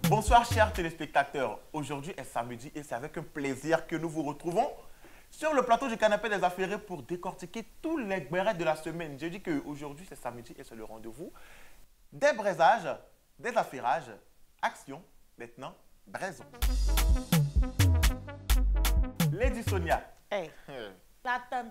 Bonsoir chers téléspectateurs, aujourd'hui est samedi et c'est avec un plaisir que nous vous retrouvons sur le plateau du canapé des affairés pour décortiquer tous les braises de la semaine. Je dis qu'aujourd'hui c'est samedi et c'est le rendez-vous des braisages, des affairages, action, maintenant, braisons. Lady Sonia. Hey, la tante.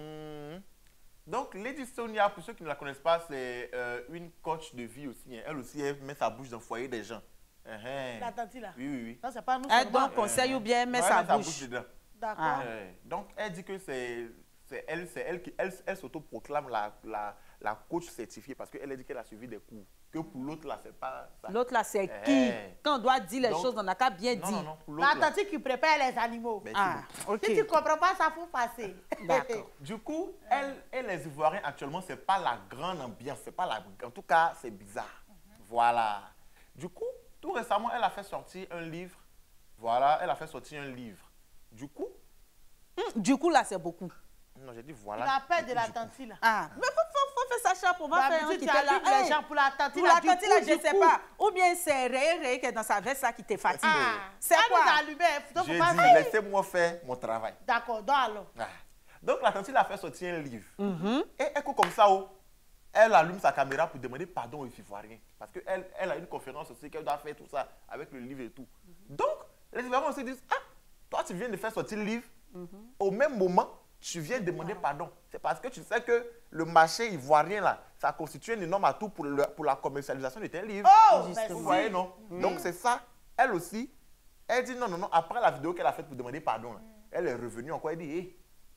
Donc Lady Sonia, pour ceux qui ne la connaissent pas, c'est une coach de vie aussi. Elle aussi, elle met sa bouche dans le foyer des gens. La tante là. Oui, oui, oui. Non, c'est pas nous. Elle donne conseil ou bien met sa bouche. dedans. D'accord. Donc, elle dit que c'est elle qui elle s'autoproclame la coach certifiée parce qu'elle a dit qu'elle a suivi des cours. Que pour l'autre, là, c'est pas ça. L'autre, là, c'est qui? Quand on doit dire les Donc, choses, on n'a qu'à bien dire. Non, pour La l'autre, là. tante qui prépare les animaux. Ben, Ah, ok. Si tu ne comprends pas, ça faut passer. D'accord. Du coup, elle et les Ivoiriens, actuellement, c'est pas la grande ambiance. C'est pas la... En tout cas, c'est bizarre. Voilà. Du coup, tout récemment, elle a fait sortir un livre. Voilà, elle a fait sortir un livre. Du coup... Du coup, là, c'est beaucoup. Non, j'ai dit Tu voilà. as peur de Du la coup. tante là. Ah, mais faut faire ça, chapeau. On va faire un qui Tu te as là. vu les gens pour la tante Pour là. la tante, là, je ne sais coup. pas. Ou bien c'est Ré qui est dans sa veste, là, qui te fatigue. Ah, C'est ça quoi? nous allumait. Donc, J'ai faut pas dit, faire. laissez-moi faire mon travail. D'accord, donc alors. Ah. Donc, la tante a fait sortir un livre. Et elle, comme ça, elle allume sa caméra pour demander pardon aux Ivoiriens. Parce qu'elle a une conférence aussi qu'elle doit faire tout ça avec le livre et tout. Donc, les Ivoiriens se disent, ah, toi, tu viens de faire sortir le livre. Au même moment, tu viens demander pardon. C'est parce que tu sais que le marché ivoirien, là, ça constitue un énorme atout pour la commercialisation de tes livres. Oh, Justement. Vous voyez, non? Donc, c'est ça. Elle aussi, elle dit non. Après la vidéo qu'elle a faite pour demander pardon, là, elle est revenue encore. Elle dit,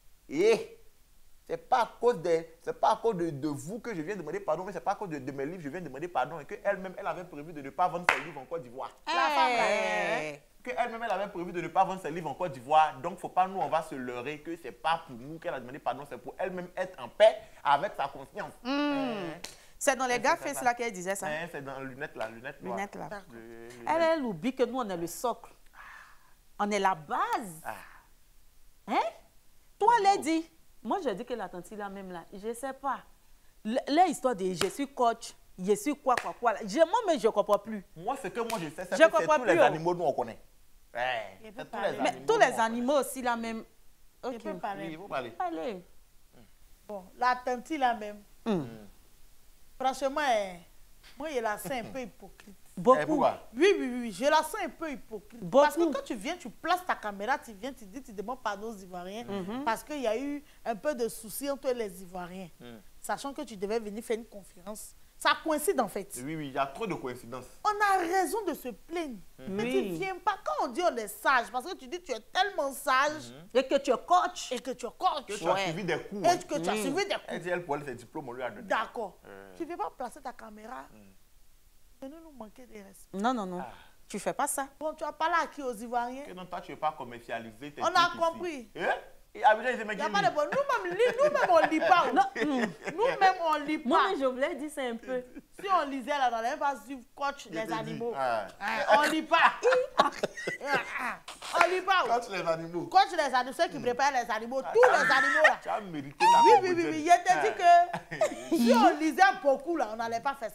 c'est pas à cause de vous que je viens demander pardon, mais c'est pas à cause de mes livres que je viens demander pardon. Et qu'elle-même, elle avait prévu de ne pas vendre ses livres en Côte d'Ivoire. La femme là. Qu'elle-même, elle avait prévu de ne pas vendre ses livres en Côte d'Ivoire. Donc, faut pas, nous, on va se leurrer que c'est pas pour nous qu'elle a demandé pardon, c'est pour elle-même être en paix avec sa conscience. C'est dans les gars c'est ça. face là qu'elle disait ça. C'est dans lunettes là, lunettes noires. Lunettes là. Le- Elle oublie que nous, on est le socle. On est la base. Ah. Hein? Toi, Lady, moi, je dis que la tante là, même là, je ne sais pas. L'histoire de je suis coach, je suis quoi. Là. Moi, mais je ne comprends plus. Moi, ce que moi je sais, c'est que Je c'est comprends tous les plus, animaux, nous, on connaît. Ouais, Il c'est peut tous parler. les Mais animaux. tous nous, les on connaît. animaux aussi, là, même. Je Ok. peux Oui, parler. il faut parler. Allez. Bon, la tante là même. Franchement, moi, je la sens un peu hypocrite. Eh, Beaucoup. pourquoi? Oui, je la sens un peu hypocrite. Beaucoup. Parce que quand tu viens, tu places ta caméra, tu viens, tu dis, tu demandes pardon aux Ivoiriens. Parce qu'il y a eu un peu de soucis entre les Ivoiriens. Sachant que tu devais venir faire une conférence. Ça coïncide en fait. Oui, il y a trop de coïncidences. On a raison de se plaindre. Mais tu ne viens pas. Quand on dit on est sage, parce que tu dis tu es tellement sage Et que tu es coach. et que tu es coach. Que tu as suivi des cours. Et que tu as suivi des Elle cours. dit, elle, pour elle, ses diplômes, on lui a donné. D'accord. Tu ne viens pas placer ta caméra. Venez nous manquer de respect. Non. Tu fais pas ça. Bon, tu as parlé à qui aux Ivoiriens? Que non, toi, tu ne veux pas commercialiser tes On a trucs ici. compris. Et Abidjan, ils aiment Il n'y a qui pas de lit. bon. Nous-mêmes, on ne lit pas. Nous-mêmes, on ne lit pas. Moi, je voulais dire ça un peu. Si on lisait là, on n'allait pas suivre coach Je les te dis. animaux. Ah. On ne lit pas. On ne lit pas. Quand les animaux, Coach les animaux, ceux qui préparent les animaux, tous les animaux là. tu as mérité la Oui. Cambodgienne. Je te dis que si on lisait beaucoup là, on n'allait pas faire ça.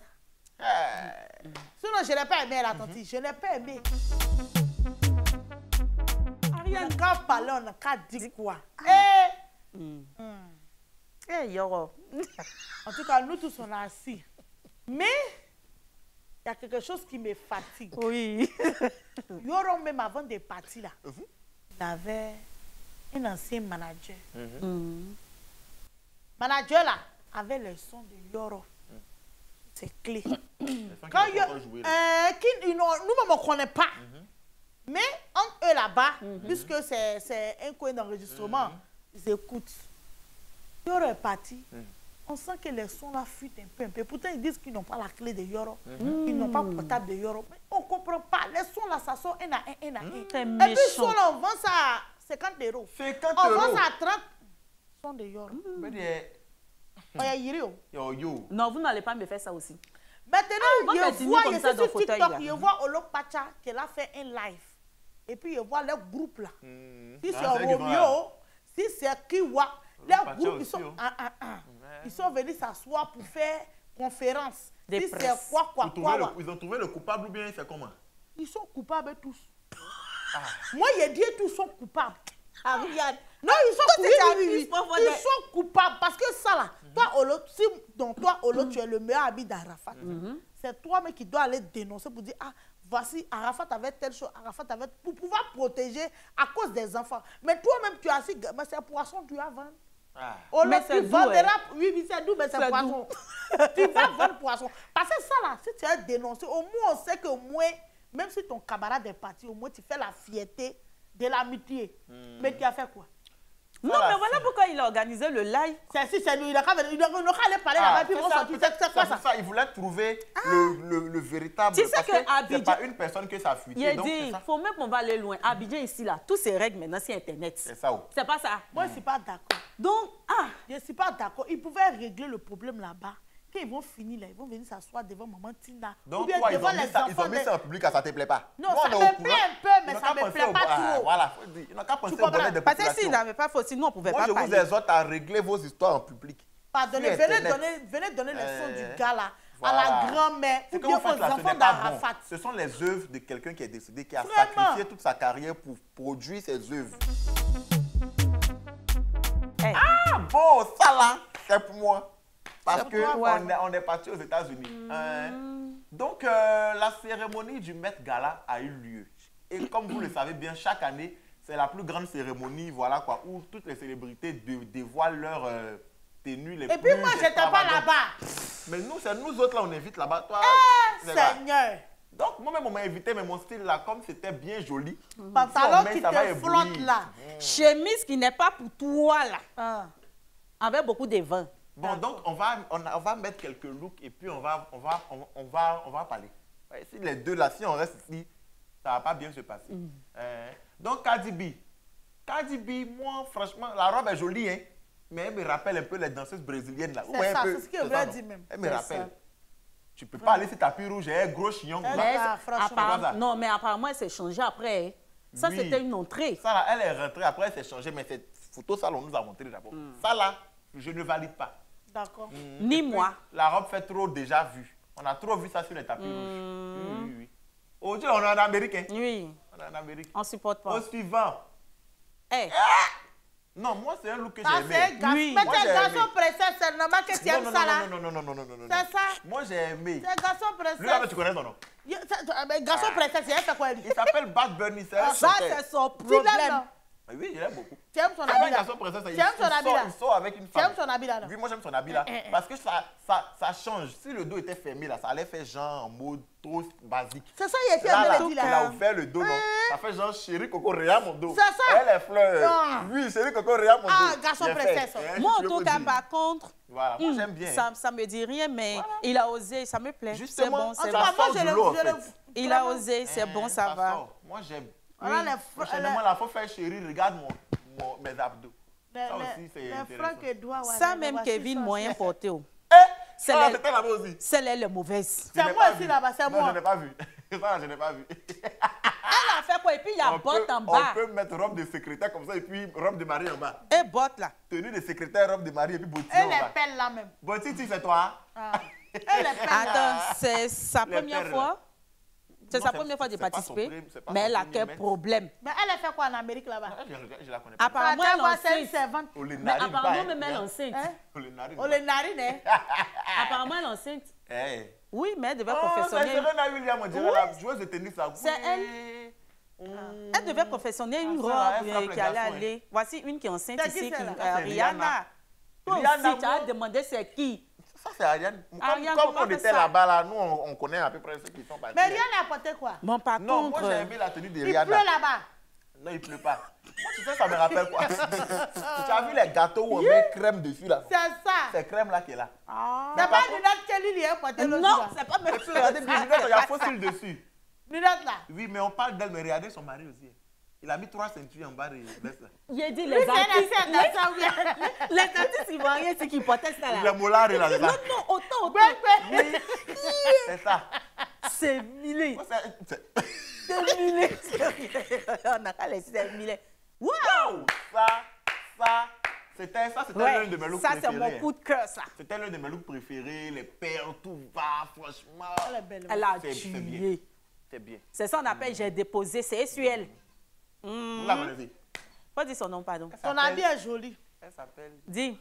Sinon, je n'ai pas aimé la tante. Je n'ai pas aimé. Ariane, quand parler, on n'a qu'à dire quoi. Eh, Yoro. En tout cas, nous tous, on est assis. Mais, il y a quelque chose qui me fatigue. Oui. Yoro, même avant de partir là, il avait un ancien manager. Manager là, avait le son de Yoro. C'est clé. Quand nous-mêmes, on ne connaît pas. Mais entre eux là-bas, puisque c'est un coin d'enregistrement, ils écoutent. Yoro est parti. On sent que les sons là fuitent un peu. Pourtant, ils disent qu'ils n'ont pas la clé de Yoro. Ils n'ont pas le portable de Yoro. Mais on ne comprend pas. Les sons là, ça sort un à un. C'est Et puis, méchant. son là, on vend ça à 50 €. 50 On vend €. ça à 30. Son de Yoro. Mais On y a yiri, oh. yo. Non, vous n'allez pas me faire ça aussi. Maintenant, va je continuer vois, comme je ça suis dans sur le fauteuil, TikTok, là. je vois Olo Pacha qui a fait un live. Et puis, je vois leur groupe là. Si c'est Romeo, si c'est Kiwa, leur Pacha groupe, ils aussi, sont, oh. ils sont venus s'asseoir pour faire conférence. Des Si c'est presses. quoi. Ils ont trouvé le coupable ou bien c'est comment? Ils sont coupables tous. Moi, j'ai dit tous sont coupables. Ariane. Non, ils sont coupables parce que ça là, toi, Olo, si donc toi, Olo, tu es le meilleur ami d'Arafat, c'est toi-même qui dois aller dénoncer pour dire, ah, voici, Arafat avait telle chose, Arafat avait... Pour pouvoir protéger à cause des enfants. Mais toi-même, tu as assis, mais c'est poisson, tu vas vendre. Olo, Mais c'est tu doux, vendras... Oui, c'est doux, mais c'est C'est poisson. Tu vas vendre poisson. Parce que ça là, si tu as dénoncé, au moins on sait qu'au moins, même si ton camarade est parti, au moins tu fais la fierté de l'amitié. Mais tu as fait quoi? Non, mais voilà pourquoi il a organisé le live. C'est lui, il n'a qu'à aller parler là-bas, puis ils vont sortir. C'est quoi ça? Il voulait trouver le véritable... Tu sais parce que c'est Abidjan- pas une personne que ça a fuité. Il a donc dit, c'est il ça. faut même qu'on va aller loin. Abidjan ici, là, tous ces règles maintenant, c'est Internet. C'est ça. Oh. C'est pas ça. Moi, je ne suis pas d'accord. Donc, Je ne suis pas d'accord. Ils pouvaient régler le problème là-bas. Quand ils vont finir là, ils vont venir s'asseoir devant maman Tina. Donc, ou bien toi, ils devant ont les mis ça enfants. en public, ça ne te plaît pas. Non, Nous, ça on est me au plaît courant. un peu, mais Ils n'ont ça qu'à ne me penser plaît au- pas trop. Voilà, faut dire. Ils n'ont qu'à penser au comprends? bonheur des parce que populations. s'il n'avait pas fait, sinon on ne pouvait Moi, pas je vous parler. exhorte à régler vos histoires en public. Pardonnez, Sur venez Internet. donner les sons du gars là, à Voilà. la grand-mère, Ce ou que bien vous faites aux là, ce enfants n'est pas bon. d'Arafat. Ce sont les œuvres de quelqu'un qui est décédé, qui a Vraiment. sacrifié toute sa carrière pour produire ses œuvres. Hey. Ah bon, ça là, c'est pour moi. Parce C'est pour toi, qu'on est parti aux États-Unis. Donc, la cérémonie du Met Gala a eu lieu. Et comme vous le savez bien, chaque année, c'est la plus grande cérémonie, voilà quoi, où toutes les célébrités dévoilent leurs tenues les Et plus puis moi, j'étais pas extravagantes. là-bas. Mais nous, c'est nous autres là, on invite là-bas. Toi, c'est là. Seigneur. Donc, moi-même, on m'a invité, mais mon style là, comme c'était bien joli. Pantalon si on met, qui ça va te éblouir. flotte là. Chemise qui n'est pas pour toi, là. Ah. Avec beaucoup de vin. Bon, donc, on va mettre quelques looks et puis on va parler. Ouais, si les deux là, si on reste ici, ça va pas bien se passer. Donc, Cardi B, moi, franchement, la robe est jolie, hein, mais elle me rappelle un peu les danseuses brésiliennes là. C'est Ouais, un ça, peu, c'est ce que je ça, voulais non? dire même. Elle me C'est rappelle. ça. Tu peux pas aller sur tapis rouge et un gros chignon. Elle là. Mais Ah, franchement. apparemment- ça. non, mais apparemment, elle s'est changée après. Hein. Ça, Oui. c'était une entrée. Ça là, elle est rentrée, après elle s'est changée, mais cette photo, ça, on nous a montré d'abord. Ça là, je ne valide pas. D'accord. Ni moi. La robe fait trop déjà vu. On a trop vu ça sur les tapis rouges. Oui. Aujourd'hui, on est en Amérique. Hein. Oui, On est en Amérique. on ne supporte pas. Au suivant. Hey. Non, moi, c'est un look que Ça, j'ai c'est un aimé. garçon. Oui. Mais Moi, c'est j'ai un garçon aimé. pressé, c'est normal que tu aimes ça là. Non. C'est ça. Moi, j'ai aimé. C'est un garçon pressé. Lui, là, tu connais son nom. Mais garçon pressé, c'est elle fait quoi lui? Il s'appelle Bad Bunny. C'est un Ça, chanteur. c'est son Tu l'aimes, problème. non? Oui, je l'aime beaucoup. Tu aimes son C'est habit un là? garçon princesse. Tu aimes son habit là? Il sort avec une Tu femme. aimes son habit là? non? Oui, moi j'aime son habit là. Parce que ça change. Si le dos était fermé là, ça allait faire genre en mode trop basique. C'est ça, il est Là, fait là, dit il a là. ouvert le dos, non? Ça fait genre chéri Coco Réa mon dos. C'est ça. Elle est fleur. Ah. Oui, chéri Coco Réa mon dos. Ah, garçon J'ai princesse. fait. Hein, Moi, en je tout peux cas, dire. par contre, Voilà, moi j'aime bien. ça me dit rien, mais il a osé, ça me plaît. C'est Justement, bon, En c'est tout bon. cas, moi, sort je du le... lot, en je le- fait. Il a vraiment. osé, c'est bon, ça va. sort. Moi j'aime. Voilà, Prochainement, là, faut faire chéri, regarde mes abdos. les Ça aussi, c'est les intéressant. francs Edouard, ouais, Ça les même, voici, Kevin, ça, moyen c'est- porté. Oh. C'est les- c'était là-bas aussi. C'est les mauvaises. Je C'est n'ai moi pas aussi vu. là-bas, c'est Non, moi. je n'ai pas vu. Ça, je n'ai pas vu. Elle a fait quoi? Et puis, il y a botte en On bas. peut mettre robe de secrétaire comme ça et puis robe de mari en bas. Et botte là. Tenue de secrétaire, robe de mari et puis bottillon Elle en est bas. belle là même. Bottiti, c'est toi. Ah. Elle est belle là. Attends, c'est sa Les première pères, fois. C'est Non, sa c'est- première fois de c'est pas son participer. premier- c'est pas Mais son elle a premier quel maître. problème? Mais elle a fait quoi en Amérique là-bas? Je la connais pas. Apparemment, elle est C'est une enceinte. servante. On les Mais narine apparemment, pas, même elle est hein. enceinte. Hein? On les narine On pas. les narine, hein? Apparemment, elle est enceinte. Eh. Oui, mais elle devait Oh, c'est confessionner. Serena Williams, on dirait Oui. la joueuse de tennis là. C'est Oui. Elle devait confessionner une ça, robe elle frappe les qui allait garçons, aller. Voici une qui est enceinte C'est qui ici, celle-là? C'est Rihanna. Toi Rihanna, aussi, tu as moi. demandé c'est qui. Ça, c'est Ariane. Ariane, Comme faut pas on faire était ça. là-bas, là, nous, on connaît à peu près ceux qui sont partis. Mais rien n'a apporté quoi? Bon, par Non, moi, contre, j'ai aimé la tenue de Il Rihanna. pleut là-bas. Non, il pleut pas. Moi, tu sais, ça me rappelle quoi? Tu as vu les gâteaux où on met crème dessus là? C'est ça. C'est crème là qui est là. C'est pas lunette que lui, il a apporté l'autre non, jour. c'est pas mes Et puis, regardez bien, lunettes, il y a fossile dessus. Lunette là. Oui, mais on parle d'elle, mais regardez son mari aussi. Il a mis 3 ceintures en bas de veste. Il dit Lui, les c'est un artistes. ancien danseur, oui. Les artistes ivoiriens, c'est qui portaient ça Il là. a mollard là, c'est ça. Non, autant. Ouais. C'est ça. C'est millé. Moi, c'est- C'est millé. On n'a qu'à laisser c'est millé. Waouh! C'était Ouais, l'un de mes looks ça, préférés. c'est mon coup de cœur, ça. C'était l'un de mes looks préférés. Les perles, tout va, franchement. Elle est belle. Elle a C'est bien. tué. C'est bien. C'est ça qu'on appelle j'ai déposé, c'est SUL. Vous la connaissez? Faut dire son nom, pardon. Ton habit est joli. Elle s'appelle... Dis,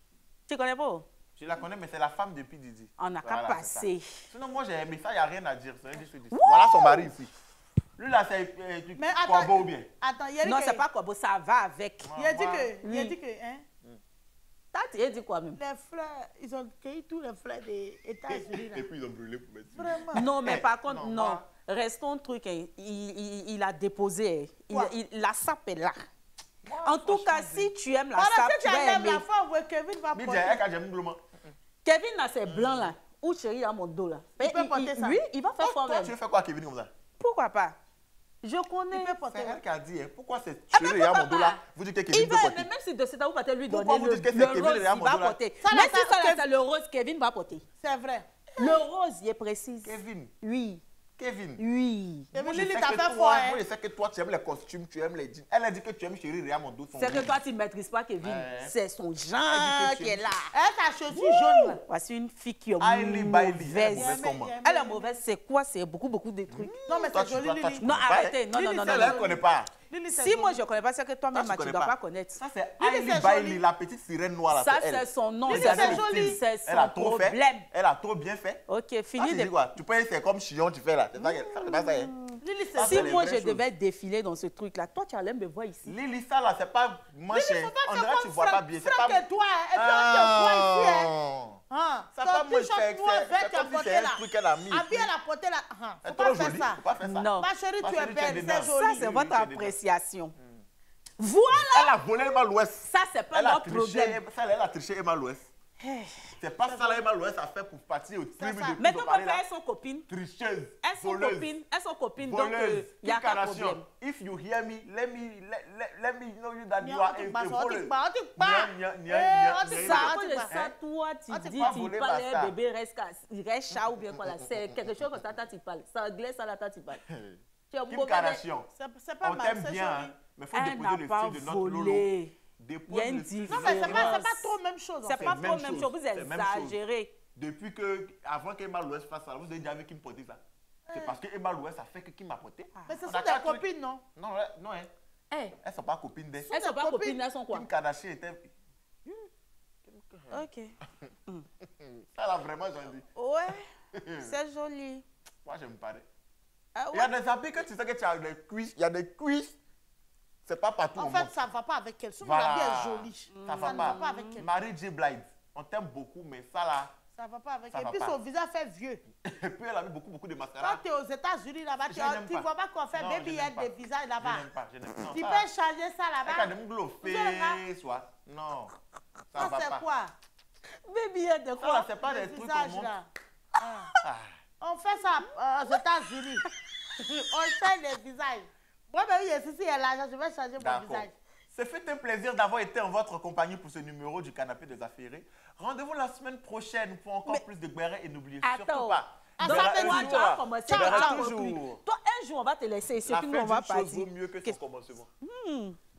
tu connais pas? Je la connais, mais c'est la femme depuis Didi. On n'a qu'à Voilà, passer. c'est ça. Sinon, moi, j'ai aimé ça, il n'y a rien à dire. C'est un 10 sur 10. Voilà son mari ici. Lui, là, c'est Mais Kwabo ou bien? Attends, il a dit Non, que... c'est pas quoi, bon, ça va avec. Il a dit Moi, que... Il a dit que... Hein, Tu as dit quoi même? les fleurs, ils ont cueilli tous les fleurs des États-Unis. là. Et puis, ils ont brûlé pour mettre sur. Vraiment. Non, mais par contre, non, non. moi- Restons truc, hein. Il a déposé. Quoi? La sape est là. Moi, En tout cas, franchement, si tu aimes la Voilà, sape, si tu tu vas enlèves aimer. la fois où Kevin va Midi, porter... elle, quand j'aime globalement. Kevin, là, c'est blanc, là. Ou chérie, à mon dos, là. Il peut porter ça. Oui, il va faire Toi, fort. tu veux faire quoi, Kevin, comme ça? Pourquoi pas? Je connais. Il peut porter... C'est elle qui a dit, hein. Pourquoi c'est Ah, mais chéri à pourquoi mon dos là? pas? Vous dites que Il Kevin peut va, porter. mais même si de cet vous va lui Pourquoi donner vous dites que c'est le Kevin rose, et Léa il va Mondola? porter. Ça, là, Même si ça, ça, là, Kevin- c'est le rose, Kevin va porter. C'est vrai. Le rose, il est précis. Kevin, Oui, Kevin. oui. Kevin, Moi, je Lily sais t'a que fait toi, fort, hein. moi, je sais que toi, tu aimes les costumes, tu aimes les jeans. Elle a dit que tu aimes chéri Réa Mondo. C'est que toi, tu ne maîtrises pas Kevin. Ouais. C'est son genre Elle dit que tu qui est aimes- là. Elle ta chaussure jaune, là. Voici une fille qui est Hailey Bailey. mauvaise. Elle est mauvaise comment? Elle est mauvaise, c'est quoi? C'est beaucoup de trucs. Non, mais Toi, c'est tu joli, dois- toi, Lily. tu Non, connais pas, arrêtez. hein. Non, non, Lily, non, c'est non. Elle ne non. connaît pas. Lily, c'est Si joli. moi, je ne connais pas, c'est que toi-même, Toi, tu tu ne connais dois pas. pas connaître. Ça, c'est Lily, Hailey c'est Bailey, joli. la petite sirène noire là. Ça, c'est elle. c'est son nom. Lily, C'est c'est son- joli. c'est Elle a son trop fait. problème. Elle a trop bien fait. Ok, Ça, fini tu de... dis quoi? Tu peux c'est comme Chillon, tu fais là. C'est ça, c'est pas ça, hein. Lily, Ça, c'est Si les moi, vraies je choses. devais défiler dans ce truc-là, toi, tu allais me voir ici. Lily, ça là, c'est pas manche. Lily, faut pas On faire dirait que tu comme vois pas Franck. bien. C'est Franck pas. et toi, hein. Et puis on te voit ici, hein. Ah. Hein. Ça Ton pas moi, t-shirt c'est noir, vert, tu as comme si porté c'est un là. truc qu'elle a mis. Habillé, elle a porté là. Hein. Elle Faut est pas trop faire jolie. ça. Faut pas faire ça. Non. Ma chérie, Ma tu chérie, es tu es belle, dedans. c'est Ça, joli. c'est oui, votre oui, j'ai des appréciation. Voilà, Elle a volé Emma l'Ouest. ça, c'est pas Elle a notre triché. problème. Ça, elle a triché Emma l'Ouest. C'est pas ça là, Emma l'Ouest a fait pour partir au crime ça. depuis Mais de ton parler papa, là. elles sont copines. Tricheuse. Elles sont voleuse, copines. Elles sont copines, donc voleuse, il n'y a Kim pas de Kardashian. problème. If you hear me, let me know you that you On are te a passe, on te voleuse. passe, on te passe. Nya, nya, Eh, nya, on te nya, Ça, passe, nya. on quand te je passe. sens, toi, tu Ah, tu dis, pas tu volé parles, Basta. un bébé reste chat ou bien quoi là. C'est quelque chose comme ça, toi, tu parles. Ça anglais, ça là, toi, tu parles. Tu es un Kim mauvais- Kardashian. C'est pas On mal, t'aime c'est bien, joli. hein, mais faut Elle déposer n'a le pas style de notre Lolo. volé. Dépose Il y a une le style de Non, mais notre c'est Lolo. pas trop même chose. en C'est fait. pas même trop même chose. chose, vous C'est même chose. exagérez. Depuis que, avant qu'Emma l'Ouest fasse ça, vous avez déjà vu Kim porter ça. C'est parce que Emma l'Ouest a fait que Kim a porté. Mais ce On sont a des quatre trucs. copines, non? Non, non, hein. Eh, Elles sont pas copines d'elle. elles sont des pas copines. copines, elles sont quoi? Kim Kardashian était. Ok. Ça là, vraiment, j'en dis. Ouais, c'est joli. Moi, j'aime pas. Ah Il y a ouais. des habits que tu sais que tu as des cuisses. Il y a des cuisses. C'est pas partout En au fait, monde. ça va pas avec elle. Son Voilà. habit est joli. Ça Ça va ne va pas. pas avec elle. Mary J. Blige, on t'aime beaucoup, mais ça là. Ça va pas avec Ça elle. va Et puis pas. son visage fait vieux. Et puis elle a mis beaucoup de Quand mascara. tu es aux États-Unis là-bas, Je n'aime tu pas. vois pas qu'on fait Non, baby je n'aime head pas. des visages Je là-bas. n'aime pas. Je n'aime pas. Tu Non, peux ça- changer ça Elle a là-bas. des mougles Vous allez pas- soit. Non. Ça Ça, va c'est pas. quoi? Baby, elle de Ça là, quoi? c'est pas Le des trucs visage, qu'on montre. là. Ah. On fait ça aux États-Unis. On change les visages. Moi, même ici, il y a l'argent, je vais changer mon D'accord. visage. Ce fut un plaisir d'avoir été en votre compagnie pour ce numéro du Canapé des Affairés. Rendez-vous la semaine prochaine pour encore plus de Guéret et n'oubliez surtout Attends. pas. Donc, Guéret toi, un tu as jour, commencé Guéret à toujours. Toi, un jour, on va te laisser ici, La puis fin nous, on va d'une chose vaut partir. mieux que son commencement.